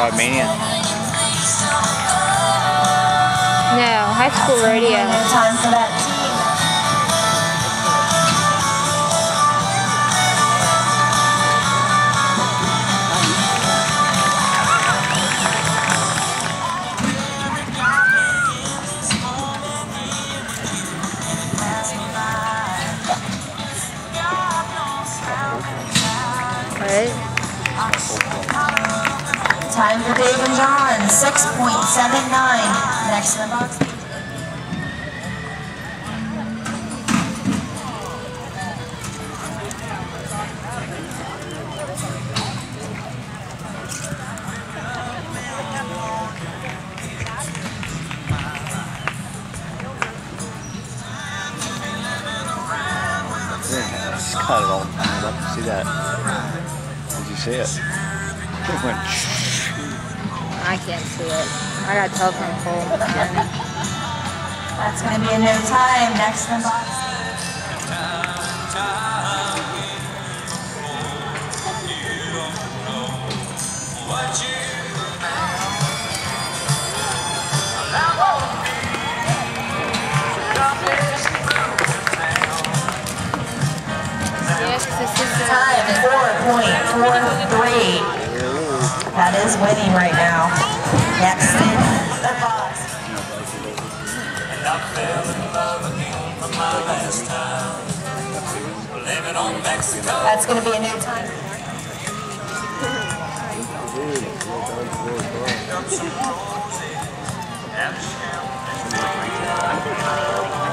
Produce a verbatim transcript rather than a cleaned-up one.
Mania? No, high school rodeo. Time for that team. Right? Time for Dave and John, six point seven nine. Next in the box. Yeah, it's cut it all timed up. See that? Did you see it? It went I can't see it. I got telephone pole. That's going to be a new time. Next in the box. Yes, this is the Time four point four three. That is winning right now. Next in the box. That's going to be a new time.